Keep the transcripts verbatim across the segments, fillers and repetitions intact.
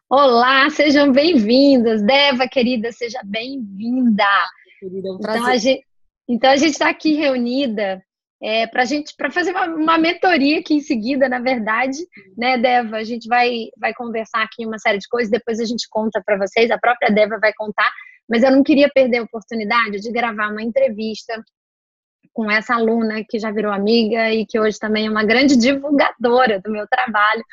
Olá, sejam bem-vindas. Deva, querida, seja bem-vinda. Querida, é um Então, a prazer. gente, então, a gente está aqui reunida é, para gente, para fazer uma, uma mentoria aqui em seguida, na verdade, né, Deva? A gente vai, vai conversar aqui uma série de coisas, depois a gente conta para vocês, a própria Deva vai contar, mas eu não queria perder a oportunidade de gravar uma entrevista com essa aluna que já virou amiga e que hoje também é uma grande divulgadora do meu trabalho.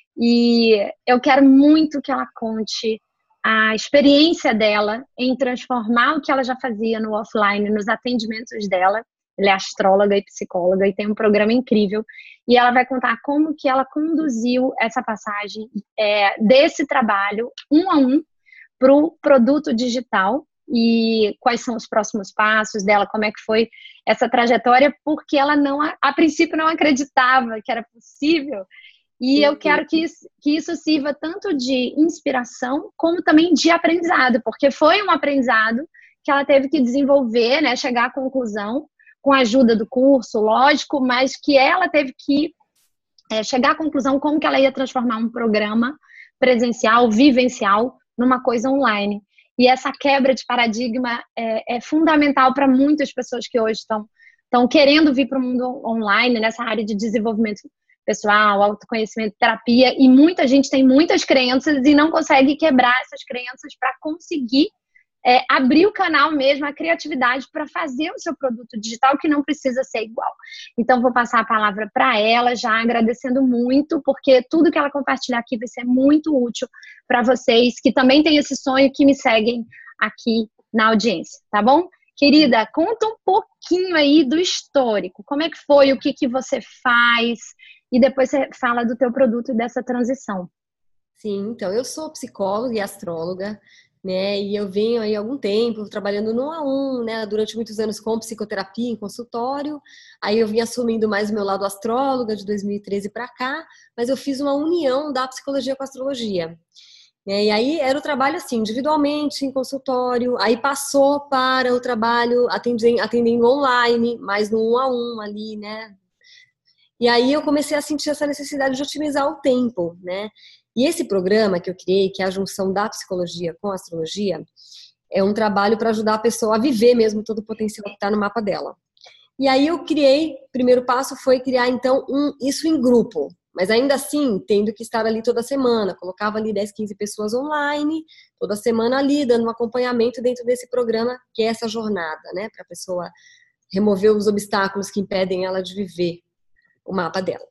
E eu quero muito que ela conte a experiência dela em transformar o que ela já fazia no offline, nos atendimentos dela. Ela é astróloga e psicóloga e tem um programa incrível. E ela vai contar como que ela conduziu essa passagem é, desse trabalho, um a um, para o produto digital e quais são os próximos passos dela, como é que foi essa trajetória, porque ela não, a princípio não acreditava que era possível. E eu quero que isso, que isso sirva tanto de inspiração como também de aprendizado, porque foi um aprendizado que ela teve que desenvolver, né, chegar à conclusão com a ajuda do curso, lógico, mas que ela teve que é, chegar à conclusão como que ela ia transformar um programa presencial, vivencial, numa coisa online. E essa quebra de paradigma é, é fundamental para muitas pessoas que hoje estão estão querendo vir para o mundo online, nessa área de desenvolvimento pessoal, autoconhecimento, terapia, e muita gente tem muitas crenças e não consegue quebrar essas crenças para conseguir é, abrir o canal mesmo, a criatividade para fazer o seu produto digital que não precisa ser igual. Então, vou passar a palavra para ela, já agradecendo muito, porque tudo que ela compartilhar aqui vai ser muito útil para vocês que também têm esse sonho, que me seguem aqui na audiência, tá bom? Querida, conta um pouquinho aí do histórico, como é que foi, o que, que você faz, e depois você fala do teu produto e dessa transição. Sim, então, eu sou psicóloga e astróloga, né? E eu venho aí há algum tempo trabalhando no um a um, né? Durante muitos anos com psicoterapia em consultório. Aí eu vim assumindo mais o meu lado astróloga de dois mil e treze para cá, mas eu fiz uma união da psicologia com a astrologia. E aí era o trabalho assim, individualmente, em consultório, aí passou para o trabalho atendendo, atendendo online, mais no um a um ali, né? E aí eu comecei a sentir essa necessidade de otimizar o tempo, né? E esse programa que eu criei, que é a junção da psicologia com a astrologia, é um trabalho para ajudar a pessoa a viver mesmo todo o potencial que está no mapa dela. E aí eu criei, o primeiro passo foi criar então um, isso em grupo, mas ainda assim tendo que estar ali toda semana, colocava ali dez, quinze pessoas online, toda semana ali, dando um acompanhamento dentro desse programa, que é essa jornada, né? Para a pessoa remover os obstáculos que impedem ela de viver o mapa dela.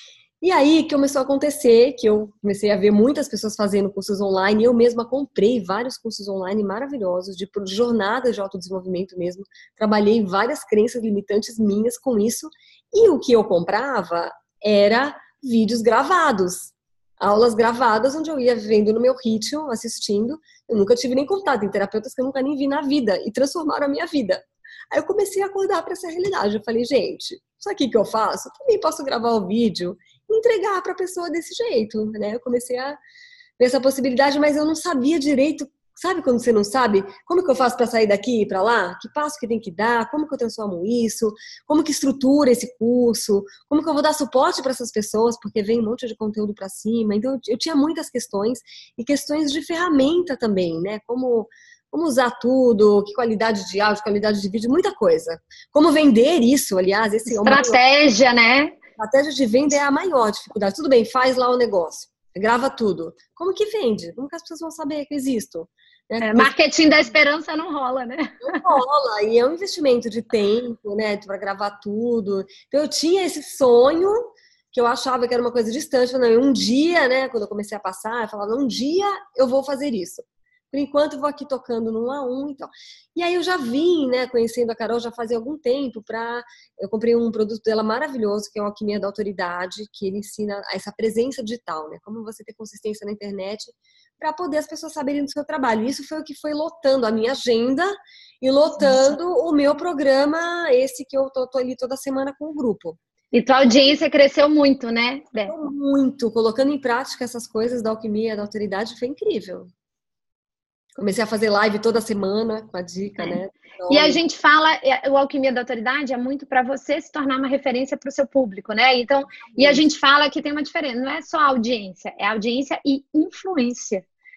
E aí que começou a acontecer, que eu comecei a ver muitas pessoas fazendo cursos online, eu mesma comprei vários cursos online maravilhosos, de jornadas de autodesenvolvimento mesmo, trabalhei várias crenças limitantes minhas com isso, e o que eu comprava era vídeos gravados, aulas gravadas, onde eu ia vendo no meu ritmo, assistindo, eu nunca tive nem contato, em terapeutas que eu nunca nem vi na vida, e transformaram a minha vida. Aí eu comecei a acordar para essa realidade. Eu falei, gente, isso aqui que eu faço, também posso gravar o vídeo e entregar para a pessoa desse jeito, né? Eu comecei a ver essa possibilidade, mas eu não sabia direito. Sabe quando você não sabe? Como que eu faço para sair daqui e para lá? Que passo que tem que dar? Como que eu transformo isso? Como que estrutura esse curso? Como que eu vou dar suporte para essas pessoas? Porque vem um monte de conteúdo para cima. Então, eu tinha muitas questões e questões de ferramenta também, né? Como Como usar tudo, que qualidade de áudio, qualidade de vídeo, muita coisa. Como vender isso, aliás, esse é o maior. Estratégia, né? A estratégia de venda é a maior dificuldade. Tudo bem, faz lá o negócio, grava tudo. Como que vende? Como que as pessoas vão saber que eu existo? Né? É, marketing da esperança não rola, né? Não rola, e é um investimento de tempo, né, para gravar tudo. Então eu tinha esse sonho que eu achava que era uma coisa distante, não, um dia, né, quando eu comecei a passar, eu falava, um dia eu vou fazer isso. Por enquanto, eu vou aqui tocando no um a um, então. E aí eu já vim, né, conhecendo a Carol já fazia algum tempo, para eu comprei um produto dela maravilhoso, que é o Alquimia da Autoridade, que ele ensina essa presença digital, né, como você ter consistência na internet, para poder as pessoas saberem do seu trabalho. Isso foi o que foi lotando a minha agenda e lotando o meu programa, esse que eu tô, tô ali toda semana com o grupo. E tua audiência cresceu muito, né, Bé? Muito, colocando em prática essas coisas da Alquimia da Autoridade, foi incrível. Comecei a fazer live toda semana com a dica, É. né? Então, E a gente fala, o Alquimia da Autoridade é muito para você se tornar uma referência para o seu público, né? Então, e a gente fala que tem uma diferença, não é só audiência, é audiência e influência.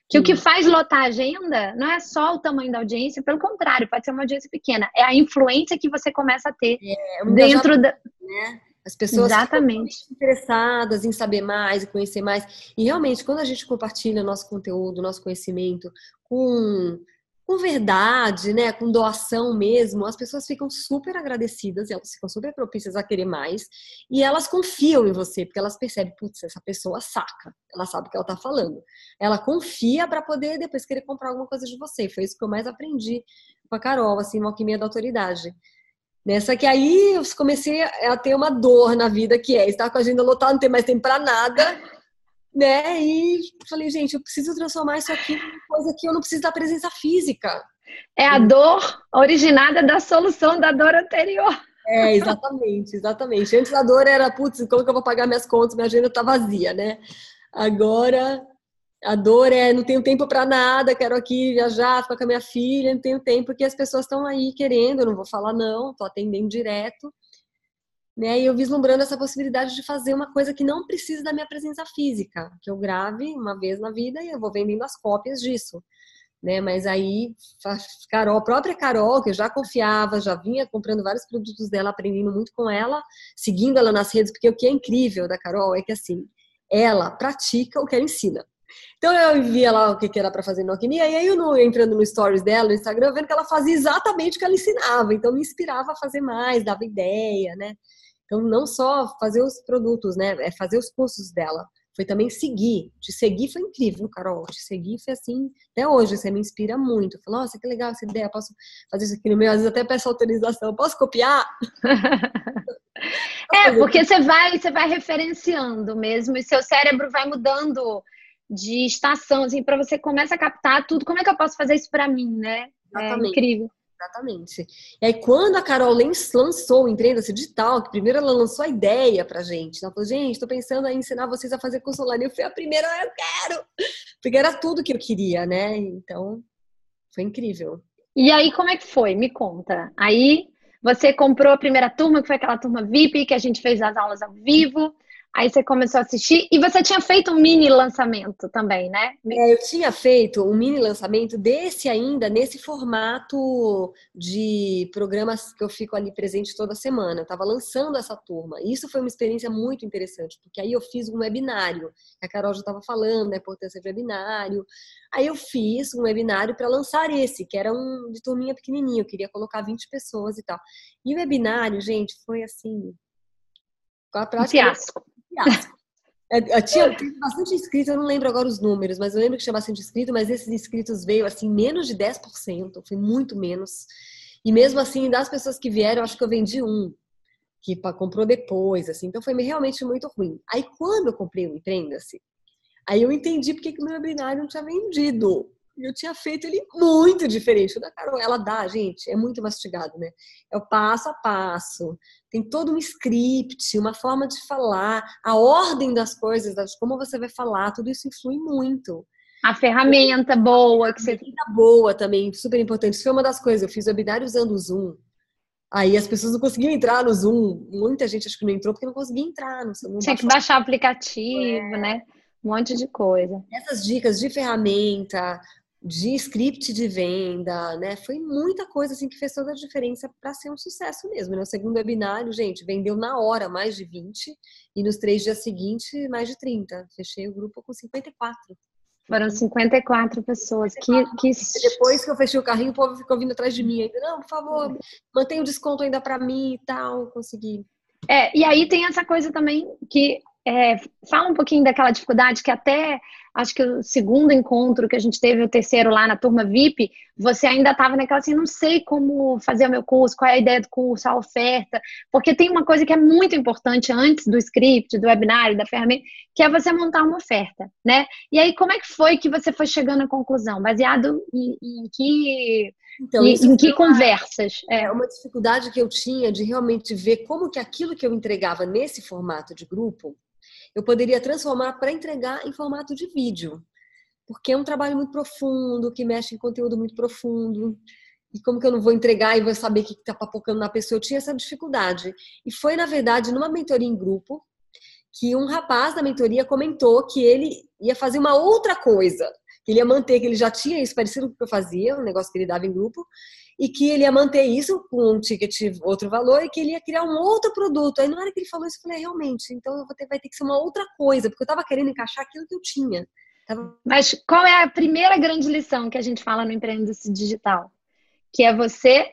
Que o que faz lotar a agenda não é só o tamanho da audiência, pelo contrário, pode ser uma audiência pequena. É a influência que você começa a ter é, um dentro da... né? As pessoas Exatamente. ficam interessadas em saber mais e conhecer mais. E realmente, quando a gente compartilha nosso conteúdo, nosso conhecimento com, com verdade, né? Com doação mesmo, as pessoas ficam super agradecidas, elas ficam super propícias a querer mais. E elas confiam em você, porque elas percebem, putz, essa pessoa saca, ela sabe o que ela tá falando. Ela confia para poder depois querer comprar alguma coisa de você. Foi isso que eu mais aprendi com a Carol, assim, uma alquimia da autoridade. Só que aí eu comecei a ter uma dor na vida, que é estar com a agenda lotada, não ter mais tempo para nada, né? E falei, gente, eu preciso transformar isso aqui em uma coisa que eu não preciso da presença física. É a dor originada da solução da dor anterior. É, exatamente, exatamente. Antes a dor era, putz, como que eu vou pagar minhas contas? Minha agenda tá vazia, né? Agora... A dor é, não tenho tempo para nada, quero aqui viajar, ficar com a minha filha, não tenho tempo, porque as pessoas estão aí querendo, eu não vou falar não, tô atendendo direto, né? E eu vislumbrando essa possibilidade de fazer uma coisa que não precisa da minha presença física, que eu grave uma vez na vida e eu vou vendendo as cópias disso, né? Mas aí, Carol, a própria Carol, que eu já confiava, já vinha comprando vários produtos dela, aprendendo muito com ela, seguindo ela nas redes, porque o que é incrível da Carol é que, assim, ela pratica o que ela ensina. Então eu via lá o que era para fazer no Alquimia, e aí eu no, entrando no stories dela, no Instagram, vendo que ela fazia exatamente o que ela ensinava, então me inspirava a fazer mais, dava ideia, né? Então não só fazer os produtos, né? É fazer os cursos dela, foi também seguir. Te seguir foi incrível, Carol, te seguir foi assim, até hoje você me inspira muito. Falou, nossa, que legal essa ideia, posso fazer isso aqui no meu, às vezes até peço autorização, posso copiar? É, porque você vai, você vai referenciando mesmo, e seu cérebro vai mudando de estação, assim, para você começa a captar tudo. Como é que eu posso fazer isso para mim, né? Exatamente. É incrível. Exatamente. E aí, quando a Carol lançou o Empreenda-se Digital, que primeiro ela lançou a ideia pra gente, ela falou, gente, tô pensando em ensinar vocês a fazer curso online. Eu fui a primeira, eu quero! Porque era tudo que eu queria, né? Então, foi incrível. E aí, como é que foi? Me conta. Aí, você comprou a primeira turma, que foi aquela turma V I P, que a gente fez as aulas ao vivo. Aí você começou a assistir e você tinha feito um mini lançamento também, né? É, eu tinha feito um mini lançamento desse ainda, nesse formato de programas que eu fico ali presente toda semana. Eu estava lançando essa turma. E isso foi uma experiência muito interessante, porque aí eu fiz um webinário. A Carol já estava falando da importância de webinário. Aí eu fiz um webinário para lançar esse, que era um de turminha pequenininha. Eu queria colocar vinte pessoas e tal. E o webinário, gente, foi assim... Um fiasco. Eu tinha bastante inscritos, eu não lembro agora os números, mas eu lembro que tinha bastante inscrito, mas esses inscritos veio assim, menos de dez por cento, foi muito menos. E mesmo assim, das pessoas que vieram, eu acho que eu vendi um, que comprou depois, assim, então foi realmente muito ruim. Aí quando eu comprei o Empreenda-se, aí eu entendi porque que o meu webinário não tinha vendido. Eu tinha feito ele muito diferente. O da Carol, ela dá, gente, é muito mastigado, né? É o passo a passo. Tem todo um script, uma forma de falar, a ordem das coisas, como você vai falar, tudo isso influi muito. A ferramenta boa. A ferramenta que você... boa também, super importante. Isso foi uma das coisas. Eu fiz o webinário usando o Zoom. Aí as pessoas não conseguiam entrar no Zoom. Muita gente acho que não entrou porque não conseguia entrar. Não, não Tinha que baixar o aplicativo, é. né? Um monte de coisa. Essas dicas de ferramenta, de script de venda, né? Foi muita coisa assim que fez toda a diferença para ser um sucesso mesmo. No segundo webinário, gente, vendeu na hora mais de vinte e nos três dias seguintes mais de trinta. Fechei o grupo com cinquenta e quatro. Foram cinquenta e quatro pessoas. Que, que... Depois que eu fechei o carrinho, o povo ficou vindo atrás de mim ainda. Não, por favor, mantenha o desconto ainda para mim e tal. Consegui. É, e aí tem essa coisa também que é, fala um pouquinho daquela dificuldade que até acho que o segundo encontro que a gente teve, o terceiro lá na turma V I P, você ainda estava naquela assim, não sei como fazer o meu curso, qual é a ideia do curso, a oferta, porque tem uma coisa que é muito importante antes do script, do webinário, da ferramenta, que é você montar uma oferta, né? E aí, como é que foi que você foi chegando à conclusão? Baseado em, em que... Então, e, em que uma, conversas? É uma dificuldade que eu tinha de realmente ver como que aquilo que eu entregava nesse formato de grupo, eu poderia transformar para entregar em formato de vídeo. Porque é um trabalho muito profundo, que mexe em conteúdo muito profundo. E como que eu não vou entregar e vou saber o que está papocando na pessoa? Eu tinha essa dificuldade. E foi, na verdade, numa mentoria em grupo, que um rapaz da mentoria comentou que ele ia fazer uma outra coisa. que ele ia manter, que ele já tinha isso parecido com o que eu fazia, um negócio que ele dava em grupo, e que ele ia manter isso com um ticket, outro valor, e que ele ia criar um outro produto. Aí na hora que ele falou isso, eu falei, realmente, então eu vou ter, vai ter que ser uma outra coisa, porque eu estava querendo encaixar aquilo que eu tinha. Tava... Mas qual é a primeira grande lição que a gente fala no empreendedorismo digital? Que é você...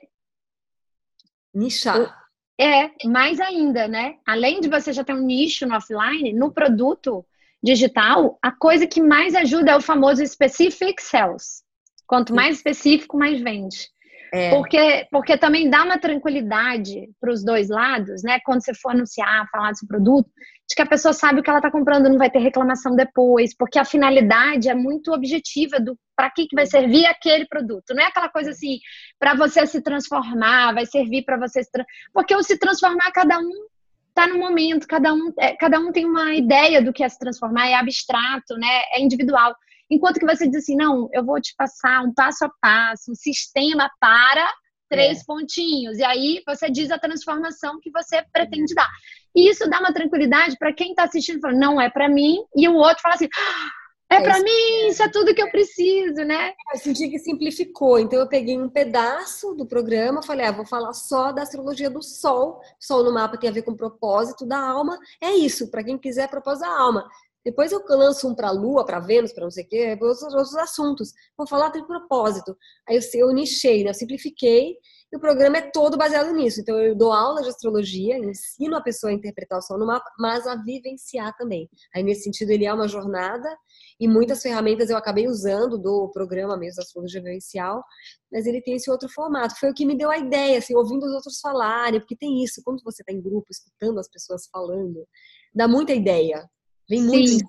nichar. É, mais ainda, né? Além de você já ter um nicho no offline, no produto digital, a coisa que mais ajuda é o famoso specific sales. Quanto mais específico, mais vende. É. Porque, porque também dá uma tranquilidade para os dois lados, né? Quando você for anunciar, falar do seu produto, de que a pessoa sabe o que ela está comprando, não vai ter reclamação depois, porque a finalidade é muito objetiva do para que, que vai servir aquele produto. Não é aquela coisa assim, para você se transformar, vai servir para você se tra... Porque o se transformar, cada um está no momento, cada um, é, cada um tem uma ideia do que é se transformar, é abstrato, né? É individual. Enquanto que você diz assim, não, eu vou te passar um passo a passo, um sistema para três é. pontinhos. E aí você diz a transformação que você pretende dar. E isso dá uma tranquilidade para quem está assistindo, fala, não é para mim, e o outro fala assim, é, é para mim, isso é tudo que eu preciso, né? Eu senti que simplificou. Então eu peguei um pedaço do programa, falei, ah, vou falar só da astrologia do Sol. Sol no mapa tem a ver com o propósito da alma. É isso, para quem quiser propósito da alma. Depois eu lanço um para a Lua, para Vênus, para não sei o quê, outros, outros assuntos. Vou falar de propósito. Aí eu, eu nichei, né? Eu simplifiquei, e o programa é todo baseado nisso. Então eu dou aula de astrologia, ensino a pessoa a interpretar o sol no mapa, mas a vivenciar também. Aí nesse sentido ele é uma jornada, e muitas ferramentas eu acabei usando do programa mesmo da astrologia vivencial, mas ele tem esse outro formato. Foi o que me deu a ideia, assim, ouvindo os outros falarem, porque tem isso, quando você está em grupo, escutando as pessoas falando, dá muita ideia. Vem muito insight.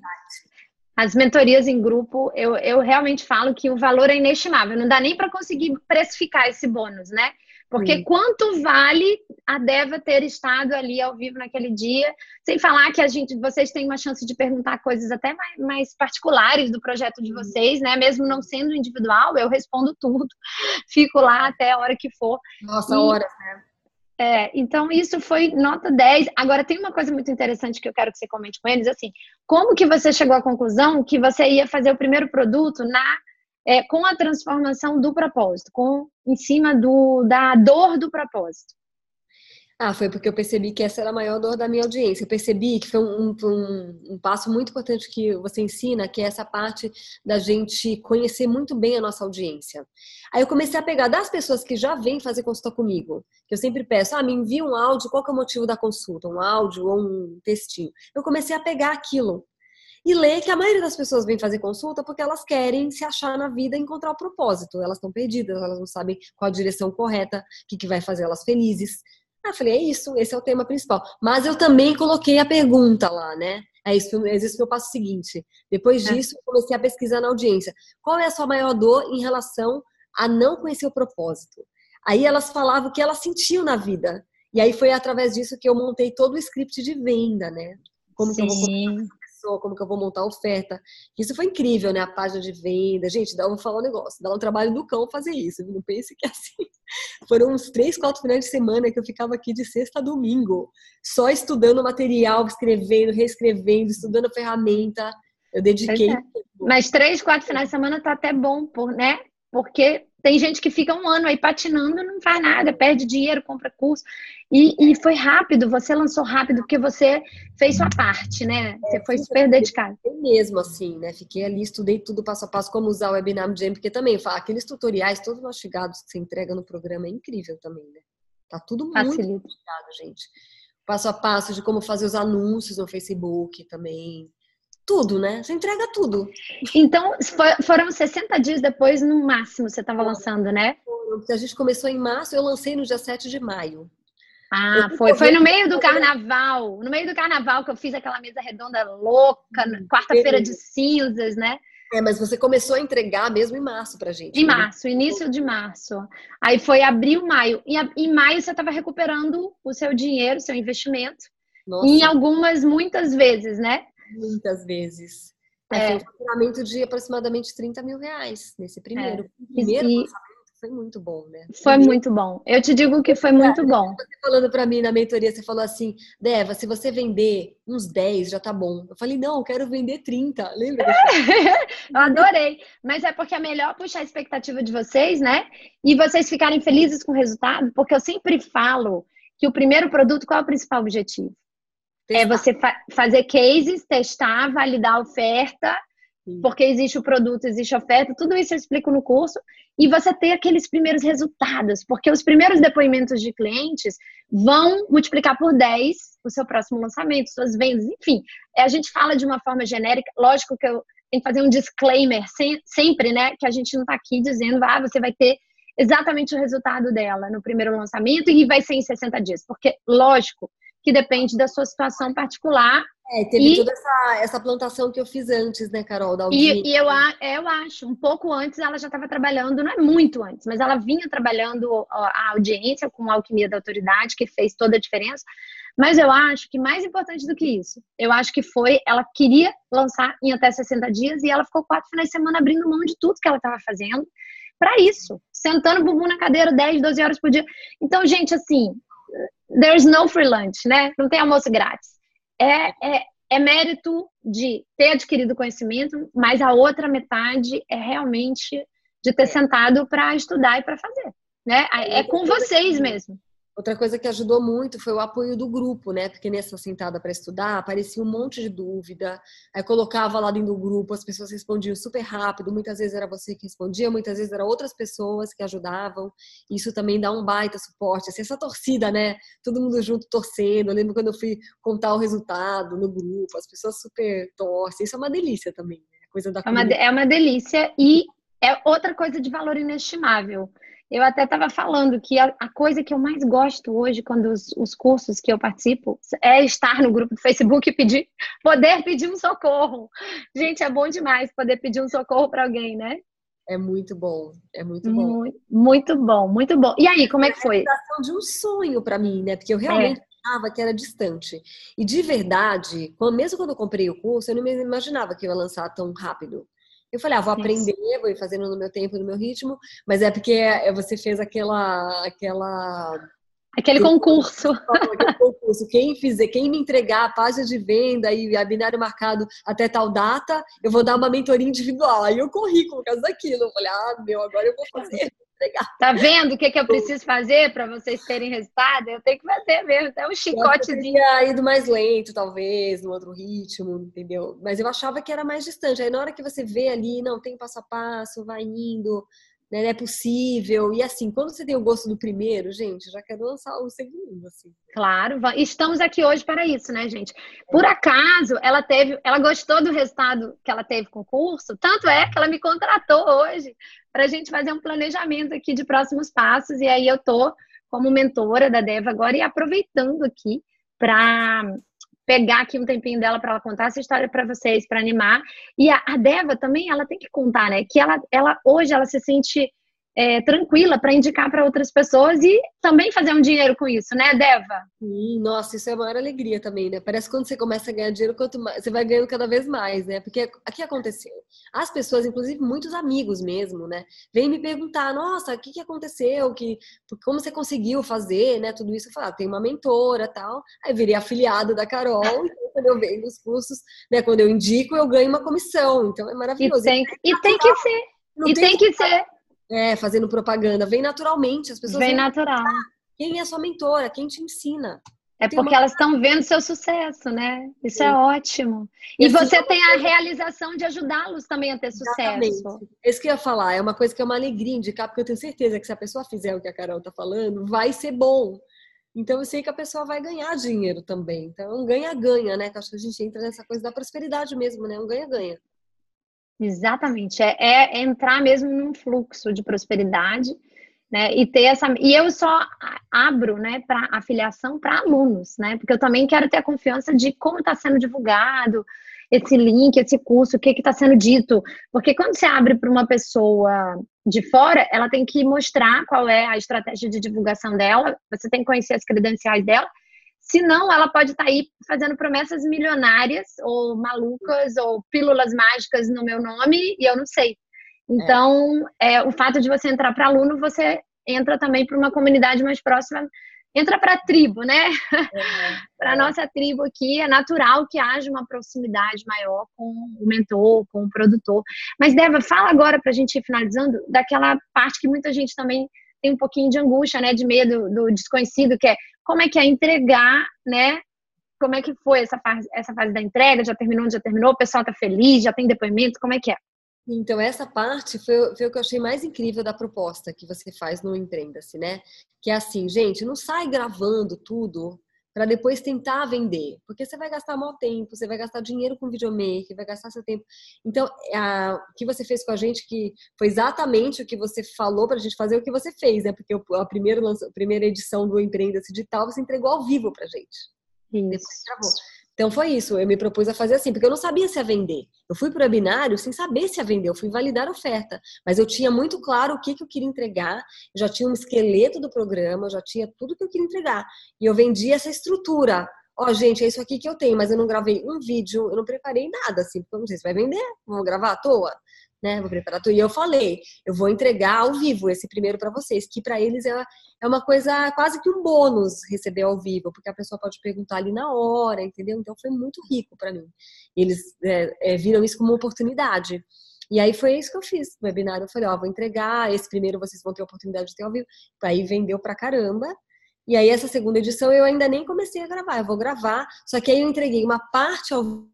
As mentorias em grupo, eu, eu realmente falo que o valor é inestimável. Não dá nem para conseguir precificar esse bônus, né? Porque hum. quanto vale a Deva ter estado ali ao vivo naquele dia? Sem falar que a gente, vocês têm uma chance de perguntar coisas até mais, mais particulares do projeto de vocês, né? Mesmo não sendo individual, eu respondo tudo. Fico lá até a hora que for. Nossa, e... horas, né? É, então isso foi nota dez. Agora tem uma coisa muito interessante que eu quero que você comente com eles, assim, como que você chegou à conclusão que você ia fazer o primeiro produto na, é, com a transformação do propósito, com, em cima do, da dor do propósito? Ah, foi porque eu percebi que essa era a maior dor da minha audiência. Eu percebi que foi um, um, um passo muito importante que você ensina, que é essa parte da gente conhecer muito bem a nossa audiência. Aí eu comecei a pegar das pessoas que já vêm fazer consulta comigo, que eu sempre peço, ah, me envia um áudio, qual que é o motivo da consulta? Um áudio ou um textinho? Eu comecei a pegar aquilo e ler que a maioria das pessoas vem fazer consulta porque elas querem se achar na vida e encontrar o propósito. Elas estão perdidas, elas não sabem qual a direção correta, o que, que vai fazer elas felizes. Ah, eu falei, é isso, esse é o tema principal. Mas eu também coloquei a pergunta lá, né? É isso, esse foi o passo seguinte. Depois disso, eu comecei a pesquisar na audiência. Qual é a sua maior dor em relação a não conhecer o propósito? Aí elas falavam o que elas sentiam na vida. E aí foi através disso que eu montei todo o script de venda, né? Como Sim. que eu vou colocar essa pessoa, como que eu vou montar a oferta. Isso foi incrível, né? A página de venda. Gente, dá, vou falar um negócio. Dá um trabalho do cão fazer isso. Não pense que é assim. Foram uns três, quatro finais de semana que eu ficava aqui de sexta a domingo, só estudando material, escrevendo, reescrevendo, estudando a ferramenta. Eu dediquei. É. Mas três, quatro finais de semana tá até bom, por, né? Porque tem gente que fica um ano aí patinando, não faz nada, perde dinheiro, compra curso. E, e foi rápido, você lançou rápido, porque você fez sua parte, né? Você foi super dedicado. Eu mesmo, assim, né? Fiquei ali, estudei tudo passo a passo, como usar o Webinar Jam, porque também, aqueles tutoriais todos mastigados que você entrega no programa é incrível também, né? Tá tudo muito Facilita. mastigado, gente. Passo a passo de como fazer os anúncios no Facebook também. Tudo, né? Você entrega tudo. Então, foram sessenta dias depois, no máximo, você estava lançando, né? Porque a gente começou em março, eu lancei no dia sete de maio. Ah, foi. Foi no meio do carnaval. No meio do carnaval que eu fiz aquela mesa redonda louca, quarta-feira de cinzas, né? É, mas você começou a entregar mesmo em março pra gente. Em né? março, início de março. Aí foi abril, maio. E em maio você estava recuperando o seu dinheiro, o seu investimento. Nossa. Em algumas, muitas vezes, né? Muitas vezes. É. É. Foi um faturamento de aproximadamente trinta mil reais nesse primeiro. É. primeiro e, lançamento foi muito bom, né? Foi muito bom. Eu te digo que foi muito bom. Você falando para mim na mentoria, você falou assim, Deva, se você vender uns dez já tá bom. Eu falei, não, eu quero vender trinta. Lembra que eu Eu adorei. Mas é porque é melhor puxar a expectativa de vocês, né? E vocês ficarem felizes com o resultado, porque eu sempre falo que o primeiro produto, qual é o principal objetivo? testar. É você fa fazer cases, testar, validar a oferta, Sim. Porque existe o produto, existe a oferta, tudo isso eu explico no curso, e você ter aqueles primeiros resultados, porque os primeiros depoimentos de clientes vão multiplicar por dez o seu próximo lançamento, suas vendas, enfim. A gente fala de uma forma genérica, lógico que eu tenho que fazer um disclaimer sempre, né, que a gente não está aqui dizendo, ah, você vai ter exatamente o resultado dela no primeiro lançamento e vai ser em sessenta dias, porque, lógico, que depende da sua situação particular. É, teve e, toda essa, essa plantação que eu fiz antes, né, Carol, da e, audiência. e eu, eu acho, um pouco antes ela já estava trabalhando, não é muito antes, mas ela vinha trabalhando a audiência com a Alquimia da Autoridade, que fez toda a diferença. Mas eu acho que mais importante do que isso, eu acho que foi, ela queria lançar em até sessenta dias e ela ficou quatro finais de semana abrindo mão de tudo que ela estava fazendo para isso, sentando o bumbum na cadeira dez, doze horas por dia. Então, gente, assim, there's no free lunch, né? Não tem almoço grátis. É, é, é mérito de ter adquirido conhecimento, mas a outra metade é realmente de ter sentado para estudar e para fazer, né? É com vocês mesmo. Outra coisa que ajudou muito foi o apoio do grupo, né? Porque nessa sentada para estudar, aparecia um monte de dúvida. Aí colocava lá dentro do grupo, as pessoas respondiam super rápido. Muitas vezes era você que respondia, muitas vezes eram outras pessoas que ajudavam. Isso também dá um baita suporte. Assim, essa torcida, né? Todo mundo junto torcendo. Eu lembro quando eu fui contar o resultado no grupo, as pessoas super torcem. Isso é uma delícia também, né? Coisa da é, uma, é uma delícia e é outra coisa de valor inestimável. Eu até estava falando que a, a coisa que eu mais gosto hoje, quando os, os cursos que eu participo, é estar no grupo do Facebook e pedir, poder pedir um socorro. Gente, é bom demais poder pedir um socorro para alguém, né? É muito bom, é muito bom. Muito, muito bom, muito bom. E aí, como é que foi? É a realização de um sonho para mim, né? Porque eu realmente é. achava que era distante. E de verdade, quando, mesmo quando eu comprei o curso, eu não me imaginava que eu ia lançar tão rápido. Eu falei, ah, vou aprender, vou ir fazendo no meu tempo, no meu ritmo, mas é porque você fez aquela... aquela... Aquele concurso. Aquele concurso. Quem fizer, quem me entregar a página de venda e a binário marcado até tal data, eu vou dar uma mentoria individual. Aí eu corri por causa daquilo. Eu falei, ah, meu, agora eu vou fazer. Tá vendo o que, que eu preciso fazer para vocês terem resultado? Eu tenho que fazer mesmo, até um chicotezinho. Eu teria ido mais lento, talvez, no outro ritmo, entendeu? Mas eu achava que era mais distante. Aí na hora que você vê ali, não, tem passo a passo, vai indo, né, é possível. E assim, quando você tem o gosto do primeiro, gente, já quero lançar o segundo, assim. Claro, estamos aqui hoje para isso, né, gente? Por acaso, ela teve, ela gostou do resultado que ela teve com o curso, tanto é que ela me contratou hoje para a gente fazer um planejamento aqui de próximos passos, e aí eu tô como mentora da Deva agora e aproveitando aqui para pegar aqui um tempinho dela para ela contar essa história para vocês, para animar. E a, a Deva também, ela tem que contar, né? Que ela, ela hoje ela se sente é, tranquila para indicar para outras pessoas e também fazer um dinheiro com isso, né, Deva? Sim, nossa, isso é a maior alegria também, né? Parece que quando você começa a ganhar dinheiro, quanto mais, você vai ganhando cada vez mais, né? Porque o que aconteceu? As pessoas, inclusive muitos amigos mesmo, né? Vêm me perguntar, nossa, o que, que aconteceu? Que, como você conseguiu fazer, né? Tudo isso, eu falo, ah, tem uma mentora tal. Aí virei afiliada da Carol, então quando eu vendo os cursos, né? Quando eu indico, eu ganho uma comissão. Então é maravilhoso. E tem, e e tem que ser. Não e tem, tem que, que ser. É, fazendo propaganda. Vem naturalmente. As pessoas vem natural. Quem é sua mentora? Quem te ensina? É porque uma... elas estão vendo seu sucesso, né? Isso Sim. é ótimo. E, e assim, você tem a realização de ajudá-los também a ter Exatamente. sucesso. É isso que eu ia falar. É uma coisa que é uma alegria indicar, porque eu tenho certeza que se a pessoa fizer o que a Carol tá falando, vai ser bom. Então eu sei que a pessoa vai ganhar dinheiro também. Então é um ganha-ganha, né? Que eu acho que a gente entra nessa coisa da prosperidade mesmo, né? Um ganha-ganha. Exatamente. É, é entrar mesmo num fluxo de prosperidade, né? E ter essa. E eu só abro, né, para afiliação para alunos, né? Porque eu também quero ter a confiança de como está sendo divulgado esse link, esse curso, o que está sendo dito. Porque quando você abre para uma pessoa de fora, ela tem que mostrar qual é a estratégia de divulgação dela, você tem que conhecer as credenciais dela. Senão, ela pode estar aí fazendo promessas milionárias ou malucas ou pílulas mágicas no meu nome e eu não sei. Então, é, o fato de você entrar para aluno, você entra também para uma comunidade mais próxima, entra para a tribo, né? É, Para a é. nossa tribo aqui, é natural que haja uma proximidade maior com o mentor, com o produtor. Mas, Deva, fala agora, para a gente ir finalizando, daquela parte que muita gente também tem um pouquinho de angústia, né? De medo do desconhecido, que é como é que é entregar, né? Como é que foi essa fase, essa fase da entrega? Já terminou, já terminou? O pessoal está feliz? Já tem depoimento? Como é que é? Então, essa parte foi, foi o que eu achei mais incrível da proposta que você faz no Empreenda-se, né? Que é assim, gente, não sai gravando tudo para depois tentar vender, porque você vai gastar mau tempo, você vai gastar dinheiro com videomaker, vai gastar seu tempo. Então, a, o que você fez com a gente, que foi exatamente o que você falou para a gente fazer, o que você fez, né? Porque a primeira, a primeira edição do Empreenda-se Digital, você entregou ao vivo para a gente. Isso. Depois gravou. Então foi isso, eu me propus a fazer assim, porque eu não sabia se ia vender. Eu fui para o webinário sem saber se ia vender, eu fui validar a oferta, mas eu tinha muito claro o que, que eu queria entregar, eu já tinha um esqueleto do programa, eu já tinha tudo que eu queria entregar. E eu vendi essa estrutura. Ó, oh, gente, é isso aqui que eu tenho, mas eu não gravei um vídeo, eu não preparei nada, assim, porque eu não sei se vai vender, vou gravar à toa, né? Vou preparar tudo. E eu falei, eu vou entregar ao vivo esse primeiro para vocês, que para eles é, é uma coisa quase que um bônus receber ao vivo, porque a pessoa pode perguntar ali na hora, entendeu? Então foi muito rico para mim. Eles é, é, viram isso como uma oportunidade. E aí foi isso que eu fiz no webinar. Eu falei, ó, vou entregar, esse primeiro vocês vão ter a oportunidade de ter ao vivo. Aí vendeu pra caramba. E aí essa segunda edição eu ainda nem comecei a gravar, eu vou gravar, só que aí eu entreguei uma parte ao vivo.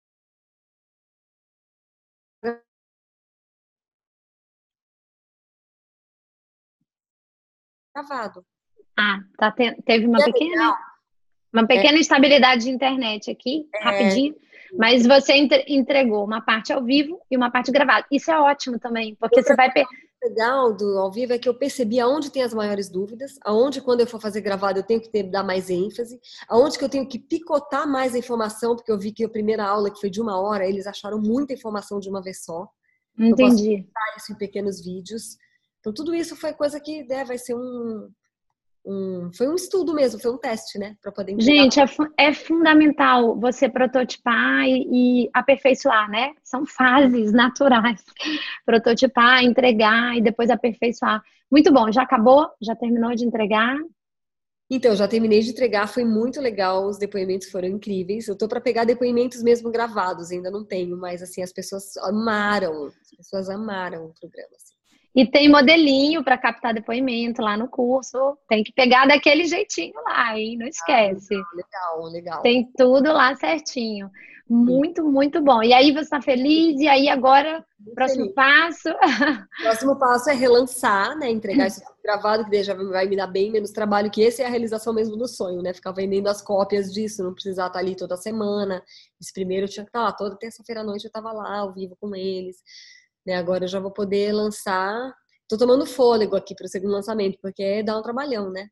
Gravado. Ah, tá te, teve uma pequena, uma pequena é. instabilidade de internet aqui, é. rapidinho, mas você entre, entregou uma parte ao vivo e uma parte gravada. Isso é ótimo também, porque Outra você vai... O legal do ao vivo é que eu percebi aonde tem as maiores dúvidas, aonde quando eu for fazer gravado eu tenho que ter, dar mais ênfase, aonde que eu tenho que picotar mais a informação, porque eu vi que a primeira aula, que foi de uma hora, eles acharam muita informação de uma vez só. Entendi. Eu posso botar isso em pequenos vídeos. Então, tudo isso foi coisa que né, vai ser um, um... Foi um estudo mesmo, foi um teste, né? Para poder entregar. Gente, é, fu é fundamental você prototipar e, e aperfeiçoar, né? São fases naturais. Prototipar, entregar e depois aperfeiçoar. Muito bom, já acabou? Já terminou de entregar? Então, já terminei de entregar, foi muito legal, os depoimentos foram incríveis. Eu tô para pegar depoimentos mesmo gravados, ainda não tenho, mas assim, as pessoas amaram, as pessoas amaram o programa. Assim. E tem modelinho para captar depoimento lá no curso. Tem que pegar daquele jeitinho lá, hein? Não esquece. Ah, legal, legal. Tem tudo lá certinho. Muito, Sim. muito bom. E aí você está feliz? E aí agora, muito próximo feliz. passo? O próximo passo é relançar, né? Entregar isso gravado, que já vai me dar bem menos trabalho, que esse é a realização mesmo do sonho, né? Ficar vendendo as cópias disso, não precisar estar ali toda semana. Esse primeiro eu tinha que estar lá, toda terça-feira à noite eu estava lá, ao vivo com eles. Né? Agora eu já vou poder lançar. Tô tomando fôlego aqui para o segundo lançamento, porque dá um trabalhão, né?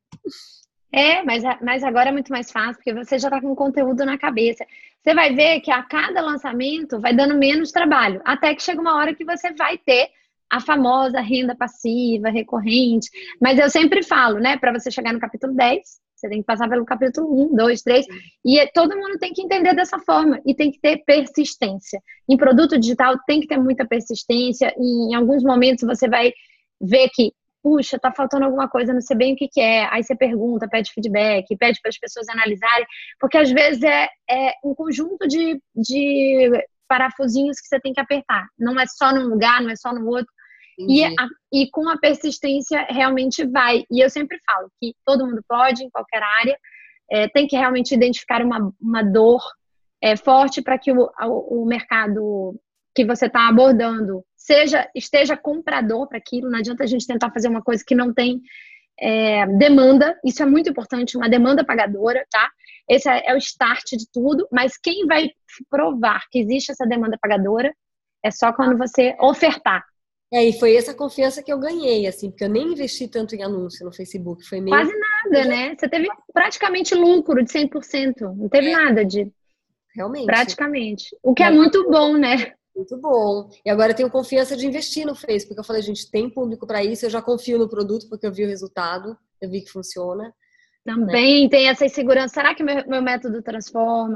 É, mas, mas agora é muito mais fácil, porque você já tá com conteúdo na cabeça. Você vai ver que a cada lançamento vai dando menos trabalho, até que chega uma hora que você vai ter a famosa renda passiva, recorrente. Mas eu sempre falo, né, para você chegar no capítulo dez, você tem que passar pelo capítulo um, dois, três, e todo mundo tem que entender dessa forma, e tem que ter persistência. Em produto digital tem que ter muita persistência, e em alguns momentos você vai ver que puxa, tá faltando alguma coisa, não sei bem o que que é. Aí você pergunta, pede feedback, pede para as pessoas analisarem, porque às vezes é, é um conjunto de, de parafusinhos que você tem que apertar. Não é só num lugar, não é só no outro. E, a, e com a persistência realmente vai. E eu sempre falo que todo mundo pode, em qualquer área, é, tem que realmente identificar uma, uma dor é, forte para que o, o, o mercado que você está abordando seja, esteja comprador para aquilo. Não adianta a gente tentar fazer uma coisa que não tem é, demanda. Isso é muito importante, uma demanda pagadora, tá? Esse é, é o start de tudo, mas quem vai provar que existe essa demanda pagadora é só quando você ofertar. É, e foi essa confiança que eu ganhei, assim, porque eu nem investi tanto em anúncio no Facebook. Foi meio... Quase nada, né? Você teve praticamente lucro de cem por cento. Não teve é. nada de... Realmente. Praticamente. O que é, é muito bom, né? Muito bom. E agora eu tenho confiança de investir no Facebook, porque eu falei, gente, tem público para isso, eu já confio no produto, porque eu vi o resultado, eu vi que funciona. Também né? Tem essa insegurança. Será que meu, meu método transforma?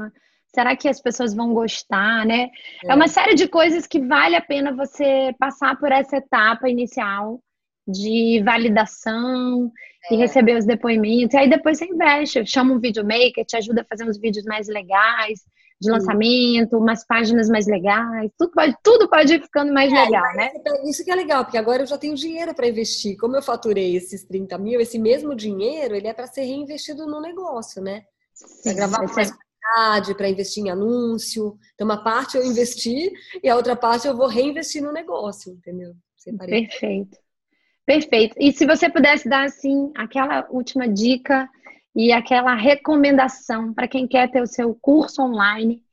Será que as pessoas vão gostar, né? É uma É. série de coisas que vale a pena você passar por essa etapa inicial de validação e É. receber os depoimentos. E aí depois você investe, chama um videomaker, te ajuda a fazer uns vídeos mais legais de Sim. lançamento, umas páginas mais legais. Tudo pode, tudo pode ir ficando mais legal, né? Isso que é legal, porque agora eu já tenho dinheiro para investir. Como eu faturei esses trinta mil, esse mesmo dinheiro, ele é para ser reinvestido no negócio, né? Para Sim, gravar vai com ser mais qualidade, para investir em anúncio. Então, uma parte eu investi e a outra parte eu vou reinvestir no negócio, entendeu? Separei. perfeito. Perfeito. E se você pudesse dar, assim, aquela última dica e aquela recomendação para quem quer ter o seu curso online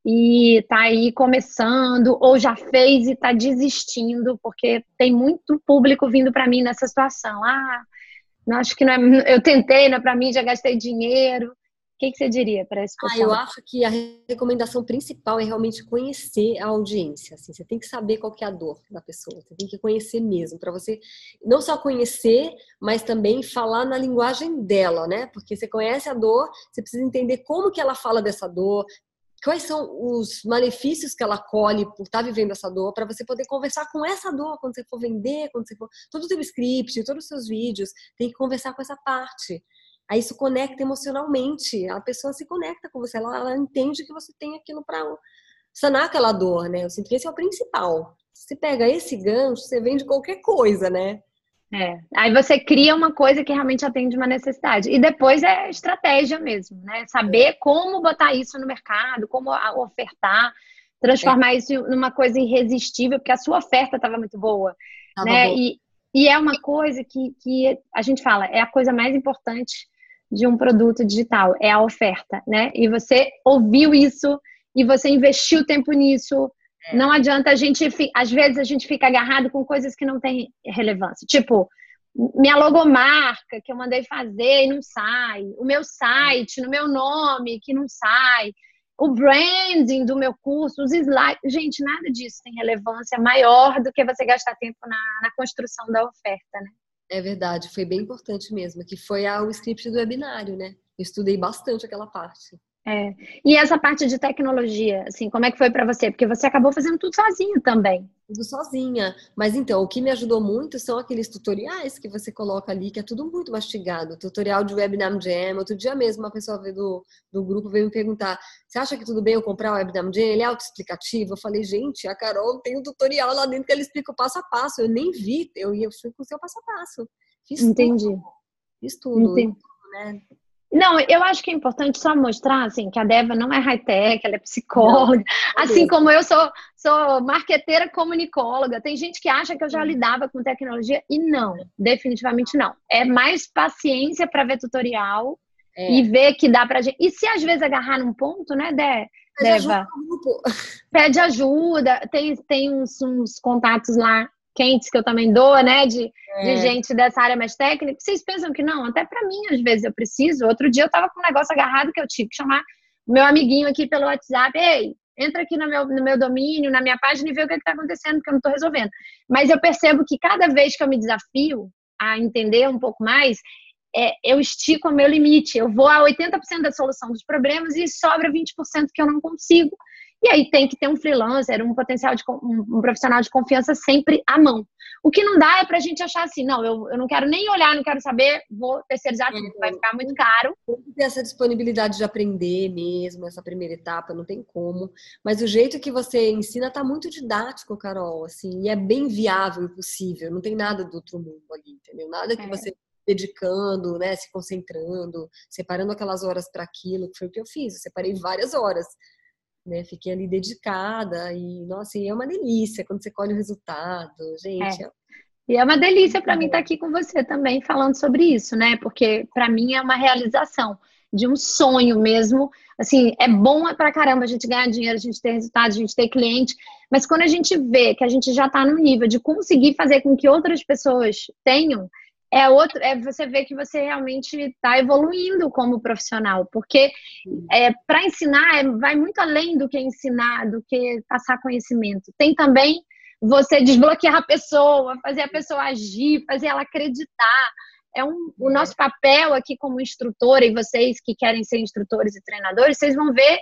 e tá aí começando ou já fez e tá desistindo, porque tem muito público vindo para mim nessa situação. Ah, não, acho que não é, eu tentei, não é para mim, já gastei dinheiro. O que que você diria para esse Ah, eu pessoal? acho que a recomendação principal é realmente conhecer a audiência. Assim, você tem que saber qual que é a dor da pessoa. Você tem que conhecer mesmo, para você não só conhecer, mas também falar na linguagem dela, né? Porque você conhece a dor, você precisa entender como que ela fala dessa dor, quais são os malefícios que ela colhe por estar vivendo essa dor, para você poder conversar com essa dor quando você for vender, quando você for... Todo o seu script, todos os seus vídeos, tem que conversar com essa parte. Aí isso conecta emocionalmente, a pessoa se conecta com você, ela, ela entende que você tem aquilo para sanar aquela dor, né? Eu sinto que esse é o principal. Você pega esse gancho, você vende qualquer coisa, né? É. Aí você cria uma coisa que realmente atende uma necessidade. E depois é estratégia mesmo, né? Saber como botar isso no mercado, como ofertar, É, transformar isso numa coisa irresistível, porque a sua oferta estava muito boa, tava né? bom. E, e é uma coisa que, que a gente fala, é a coisa mais importante de um produto digital, é a oferta, né? E você ouviu isso e você investiu tempo nisso. Não adianta a gente, às vezes a gente fica agarrado com coisas que não têm relevância. Tipo, minha logomarca que eu mandei fazer e não sai. O meu site, no meu nome, que não sai. O branding do meu curso, os slides. Gente, nada disso tem relevância maior do que você gastar tempo na, na construção da oferta, né? É verdade, foi bem importante mesmo, que foi a, o script do webinário, né? Eu estudei bastante aquela parte. É. E essa parte de tecnologia, assim, como é que foi para você? Porque você acabou fazendo tudo sozinho também. Tudo sozinha. Mas então, o que me ajudou muito são aqueles tutoriais que você coloca ali, que é tudo muito mastigado. Tutorial de Webinam Jam. Outro dia mesmo, uma pessoa veio do, do grupo veio me perguntar: você acha que tudo bem eu comprar o Webinam Jam? Ele é autoexplicativo? Eu falei: gente, a Carol tem um tutorial lá dentro que ela explica o passo a passo. Eu nem vi, eu ia fui com o seu passo a passo. Fiz tudo, Entendi. fiz tudo, Entendi. né? Não, eu acho que é importante só mostrar, assim, que a Deva não é high-tech, ela é Não, psicóloga, é assim mesmo. como eu sou, sou marqueteira comunicóloga. Tem gente que acha que eu já lidava com tecnologia e não, definitivamente não. É mais paciência para ver tutorial e É. ver que dá pra gente. E se às vezes agarrar num ponto, né, De- Mas ajuda Deva? o grupo. Pede ajuda, tem, tem uns, uns contatos lá quentes que eu também dou, né, de, de É. gente dessa área mais técnica. Vocês pensam que não? Até para mim, às vezes, eu preciso. Outro dia eu tava com um negócio agarrado que eu tive que chamar o meu amiguinho aqui pelo WhatsApp. Ei, entra aqui no meu, no meu domínio, na minha página e vê o que está acontecendo, porque eu não estou resolvendo. Mas eu percebo que cada vez que eu me desafio a entender um pouco mais, é, eu estico o meu limite. Eu vou a oitenta por cento da solução dos problemas e sobra vinte por cento que eu não consigo. E aí tem que ter um freelancer, um potencial de um, um profissional de confiança sempre à mão. O que não dá é pra gente achar assim, não, eu, eu não quero nem olhar, não quero saber, vou terceirizar tudo, vai ficar muito caro. Tem que ter essa disponibilidade de aprender mesmo, essa primeira etapa, não tem como. Mas o jeito que você ensina tá muito didático, Carol, assim, e é bem viável e possível. Não tem nada do outro mundo ali, entendeu? Nada que É. você dedicando, né, se concentrando, separando aquelas horas para aquilo, que foi o que eu fiz. Eu separei várias horas. Né, fiquei ali dedicada e, nossa, e é uma delícia quando você colhe o resultado, gente. É. É E é uma delícia muito para mim estar bom. aqui com você também falando sobre isso, né? Porque para mim é uma realização de um sonho mesmo. Assim, é bom pra caramba a gente ganhar dinheiro, a gente ter resultado, a gente ter cliente, mas quando a gente vê que a gente já está no nível de conseguir fazer com que outras pessoas tenham, é outro, é você ver que você realmente está evoluindo como profissional, porque é, para ensinar é, vai muito além do que ensinar, do que passar conhecimento. Tem também você desbloquear a pessoa, fazer a pessoa agir, fazer ela acreditar. É um, o nosso papel aqui como instrutora, e vocês que querem ser instrutores e treinadores, vocês vão ver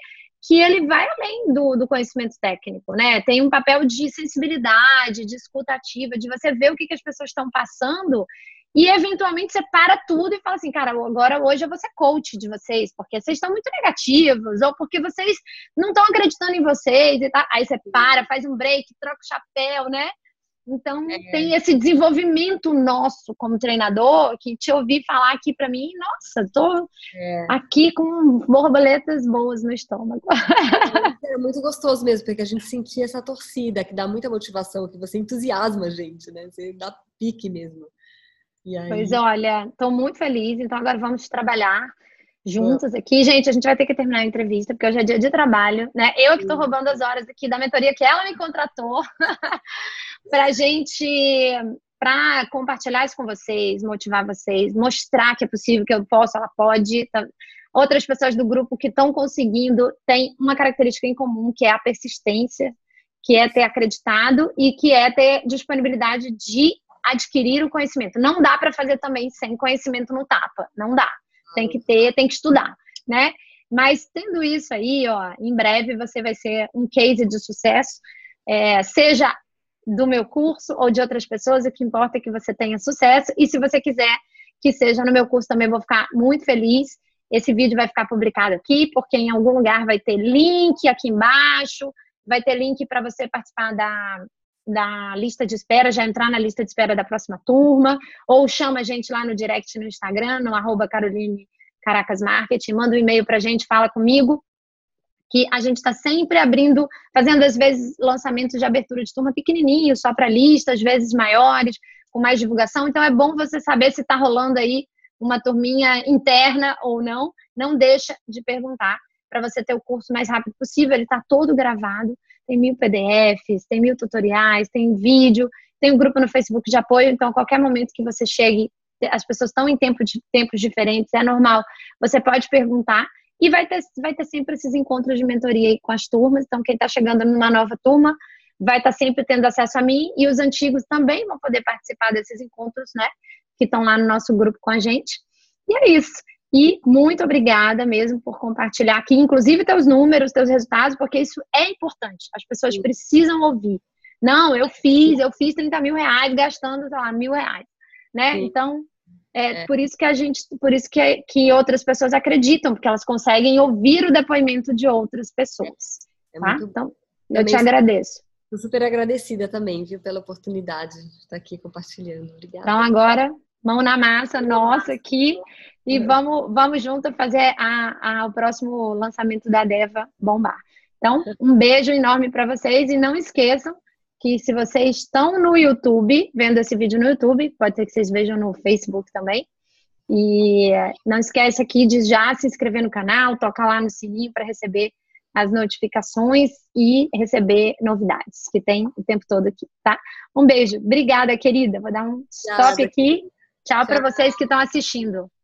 que ele vai além do, do conhecimento técnico, né? Tem um papel de sensibilidade, de escuta ativa, de você ver o que, que as pessoas estão passando e, eventualmente, você para tudo e fala assim, cara, agora hoje eu vou ser coach de vocês, porque vocês estão muito negativos, ou porque vocês não estão acreditando em vocês e tal. Aí você para, faz um break, troca o chapéu, né? Então, é. tem esse desenvolvimento nosso como treinador, que te ouvir falar aqui pra mim, nossa, tô é. aqui com borboletas boas no estômago. É muito gostoso mesmo, porque a gente sentia essa torcida, que dá muita motivação, que você entusiasma a gente, né? Você dá pique mesmo. E aí... Pois olha, tô muito feliz, então agora vamos trabalhar juntos é. aqui. Gente, a gente vai ter que terminar a entrevista, porque hoje é dia de trabalho, né? Eu é que tô roubando as horas aqui da mentoria que ela me contratou. Pra gente, pra compartilhar isso com vocês, motivar vocês, mostrar que é possível, que eu posso, ela pode. Tá? Outras pessoas do grupo que estão conseguindo têm uma característica em comum, que é a persistência, que é ter acreditado e que é ter disponibilidade de adquirir o conhecimento. Não dá para fazer também sem conhecimento no tapa, não dá. Tem que ter, tem que estudar, né? Mas tendo isso aí, ó, em breve você vai ser um case de sucesso, é, seja do meu curso ou de outras pessoas, o que importa é que você tenha sucesso. E se você quiser que seja no meu curso também, vou ficar muito feliz. Esse vídeo vai ficar publicado aqui, porque em algum lugar vai ter link aqui embaixo, vai ter link para você participar da, da lista de espera, já entrar na lista de espera da próxima turma, ou chama a gente lá no direct no Instagram, no arroba Caroline Caracas Marketing, manda um e-mail pra gente, fala comigo, que a gente está sempre abrindo, fazendo às vezes lançamentos de abertura de turma pequenininho, só para lista, às vezes maiores, com mais divulgação. Então é bom você saber se está rolando aí uma turminha interna ou não. Não deixa de perguntar para você ter o curso mais rápido possível. Ele está todo gravado, tem mil P D Fs, tem mil tutoriais, tem vídeo, tem um grupo no Facebook de apoio. Então, a qualquer momento que você chegue, as pessoas estão em tempo de, tempos diferentes, é normal. Você pode perguntar. E vai ter, vai ter sempre esses encontros de mentoria aí com as turmas. Então, quem está chegando numa nova turma vai estar tá sempre tendo acesso a mim. E os antigos também vão poder participar desses encontros, né? Que estão lá no nosso grupo com a gente. E é isso. E muito obrigada mesmo por compartilhar aqui, inclusive teus números, teus resultados, porque isso é importante. As pessoas Sim. precisam ouvir. Não, eu fiz, eu fiz trinta mil reais gastando, sei lá, mil reais. Né? Sim. Então... É, é por isso que a gente, por isso que, que outras pessoas acreditam, porque elas conseguem ouvir o depoimento de outras pessoas. É, é tá? Muito... Então, eu te agradeço. Estou super agradecida também, viu, pela oportunidade de estar aqui compartilhando. Obrigada. Então, agora, mão na massa, nossa, aqui, e é. vamos, vamos junto fazer a, a, o próximo lançamento da Deva bombar. Então, um beijo enorme para vocês e não esqueçam que se vocês estão no YouTube, vendo esse vídeo no YouTube, pode ser que vocês vejam no Facebook também, e não esquece aqui de já se inscrever no canal, tocar lá no sininho para receber as notificações e receber novidades, que tem o tempo todo aqui, tá? Um beijo. Obrigada, querida. Vou dar um stop aqui. Tchau, Tchau. para vocês que estão assistindo.